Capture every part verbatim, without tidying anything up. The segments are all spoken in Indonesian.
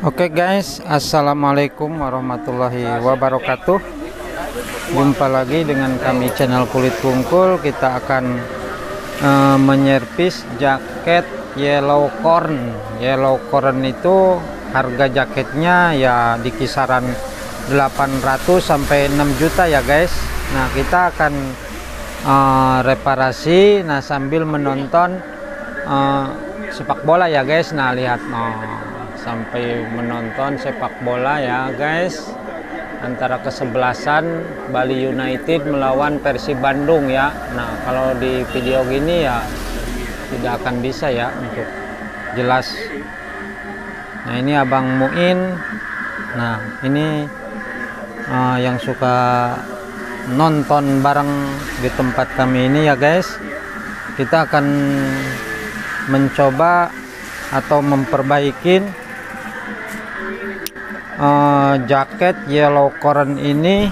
Oke guys, assalamualaikum warahmatullahi wabarakatuh. Jumpa lagi dengan kami channel Kulit Kungkul. Kita akan uh, menyervis jaket Yellow Corn. Yellow Corn itu harga jaketnya ya di kisaran delapan ratus sampai enam juta ya guys. Nah, kita akan uh, reparasi nah sambil menonton uh, sepak bola ya guys. Nah, lihat nah sampai menonton sepak bola ya guys, antara kesebelasan Bali United melawan Persib Bandung ya. Nah, kalau di video gini ya tidak akan bisa ya untuk jelas. Nah, ini Abang Muin. Nah, ini uh, yang suka nonton bareng di tempat kami ini ya guys. Kita akan mencoba atau memperbaikin Uh, jaket Yellow Corn ini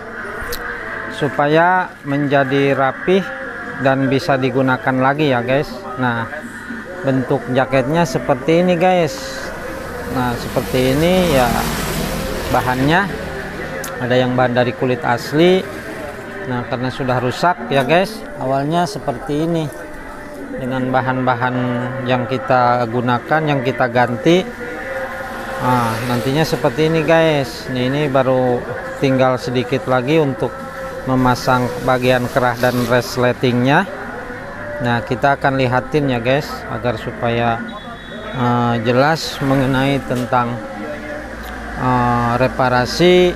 supaya menjadi rapih dan bisa digunakan lagi ya guys. Nah, bentuk jaketnya seperti ini guys. Nah, seperti ini ya, bahannya ada yang bahan dari kulit asli. Nah, karena sudah rusak ya guys, awalnya seperti ini dengan bahan-bahan yang kita gunakan, yang kita ganti. Nah, nantinya seperti ini guys. Nih, ini baru tinggal sedikit lagi untuk memasang bagian kerah dan resletingnya. Nah, kita akan lihatin ya guys, agar supaya uh, jelas mengenai tentang uh, reparasi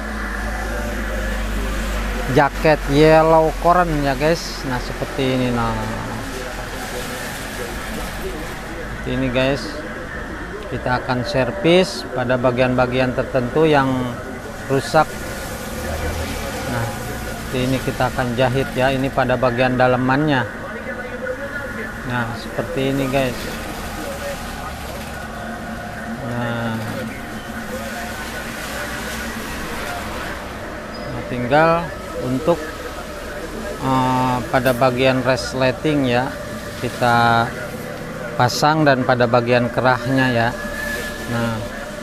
jaket Yellow Corn ya guys. Nah, seperti ini. Nah, seperti ini guys. Kita akan servis pada bagian-bagian tertentu yang rusak. Nah, ini kita akan jahit ya, ini pada bagian dalamannya. Nah, seperti ini guys. Nah, nah tinggal untuk uh, pada bagian resleting ya, kita pasang, dan pada bagian kerahnya ya. Nah,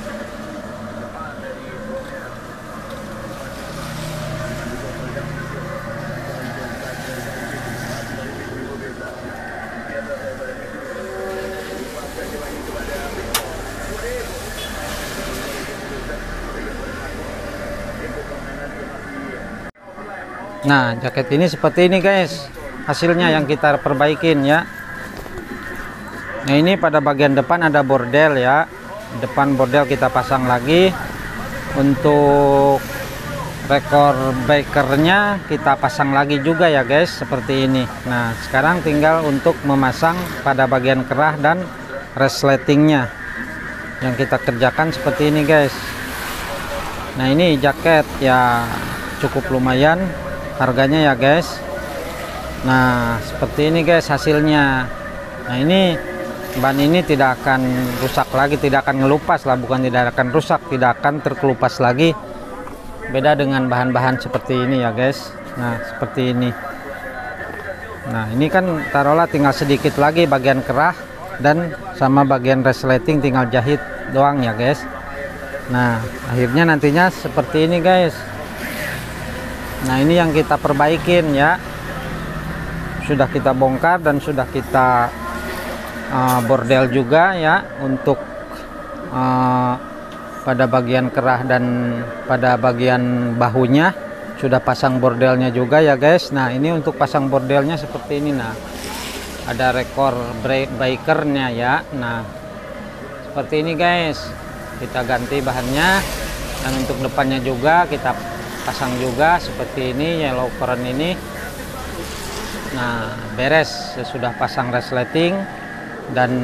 nah jaket ini seperti ini guys, hasilnya yang kita perbaikin ya. Nah, ini pada bagian depan ada bordel ya, depan bordel kita pasang lagi. Untuk rekor breakernya kita pasang lagi juga ya guys, seperti ini. Nah, sekarang tinggal untuk memasang pada bagian kerah dan resletingnya yang kita kerjakan seperti ini guys. Nah, ini jaket ya cukup lumayan harganya ya guys. Nah, seperti ini guys hasilnya. Nah, ini ban ini tidak akan rusak lagi, tidak akan ngelupas lah, bukan tidak akan rusak, tidak akan terkelupas lagi. Beda dengan bahan-bahan seperti ini ya guys. Nah, seperti ini. Nah, ini kan taruhlah tinggal sedikit lagi bagian kerah dan sama bagian resleting tinggal jahit doang ya guys. Nah, akhirnya nantinya seperti ini guys. Nah, ini yang kita perbaikin ya. Sudah kita bongkar dan sudah kita Uh, bordel juga ya, untuk uh, pada bagian kerah dan pada bagian bahunya sudah pasang bordelnya juga ya guys. Nah, ini untuk pasang bordelnya seperti ini. Nah, ada rekor breakernya ya. Nah, seperti ini guys, kita ganti bahannya, dan untuk depannya juga kita pasang juga seperti ini Yellow Corn ini. Nah, beres, sudah pasang resleting dan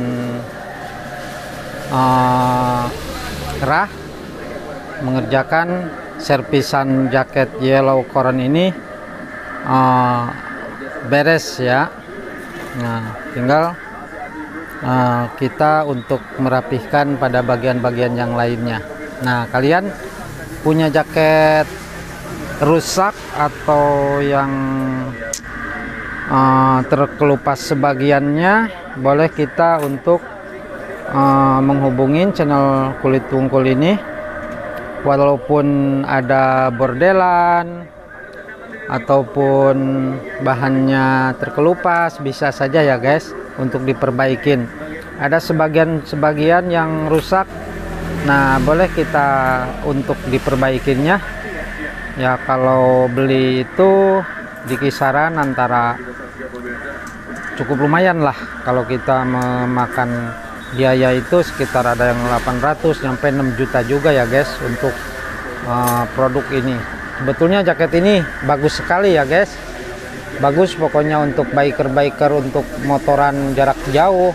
uh, kerah, mengerjakan servisan jaket Yellow Corn ini uh, beres ya. Nah, tinggal uh, kita untuk merapihkan pada bagian-bagian yang lainnya. Nah, kalian punya jaket rusak atau yang uh, terkelupas sebagiannya, boleh kita untuk uh, menghubungin channel Kulit Wungkul ini. Walaupun ada bordelan ataupun bahannya terkelupas, bisa saja ya guys untuk diperbaikin. Ada sebagian-sebagian yang rusak, nah boleh kita untuk diperbaikinya ya. Kalau beli itu di kisaran antara cukup lumayan lah, kalau kita memakan biaya itu sekitar ada yang delapan ratus sampai enam juta juga ya guys untuk uh, produk ini. Sebetulnya jaket ini bagus sekali ya guys, bagus pokoknya untuk biker-biker, untuk motoran jarak jauh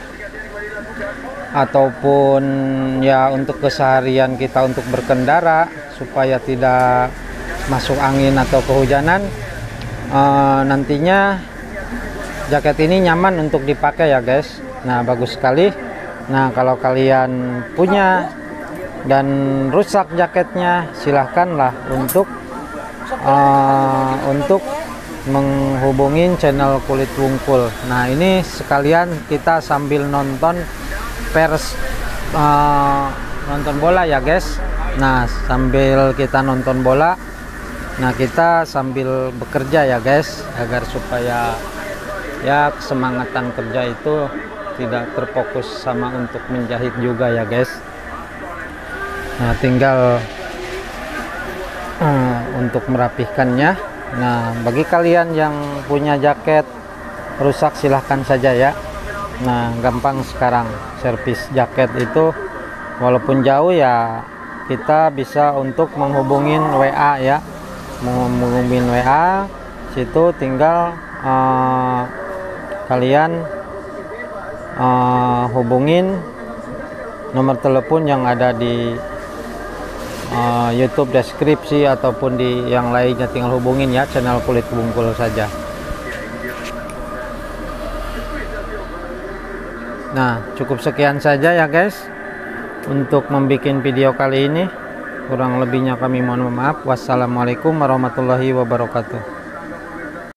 ataupun ya untuk keseharian kita untuk berkendara supaya tidak masuk angin atau kehujanan. Uh, nantinya jaket ini nyaman untuk dipakai ya guys. Nah bagus sekali. Nah kalau kalian punya dan rusak jaketnya, silahkanlah untuk uh, untuk menghubungin channel Kulit Wungkul. Nah ini sekalian kita sambil nonton pers uh, nonton bola ya guys. Nah sambil kita nonton bola, nah kita sambil bekerja ya guys, agar supaya ya kesemangatan kerja itu tidak terfokus sama untuk menjahit juga ya guys. Nah tinggal uh, untuk merapihkannya. Nah bagi kalian yang punya jaket rusak silahkan saja ya. Nah gampang sekarang servis jaket itu, walaupun jauh ya kita bisa untuk menghubungin W A ya, menghubungin W A situ tinggal uh, kalian Uh, hubungin nomor telepon yang ada di uh, YouTube deskripsi ataupun di yang lainnya, tinggal hubungin ya channel Kulit Wungkul saja. Nah cukup sekian saja ya guys untuk membuat video kali ini. Kurang lebihnya kami mohon maaf. Wassalamualaikum warahmatullahi wabarakatuh.